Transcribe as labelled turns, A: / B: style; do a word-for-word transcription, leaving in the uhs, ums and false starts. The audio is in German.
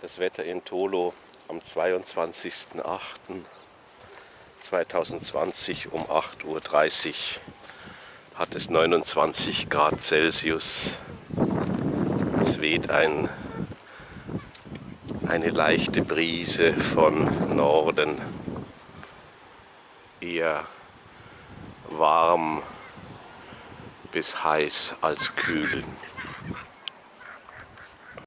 A: Das Wetter in Tolo am zweiundzwanzigsten achten zweitausendzwanzig um acht Uhr dreißig hat es neunundzwanzig Grad Celsius. Es weht ein, eine leichte Brise von Norden, eher warm bis heiß als kühl.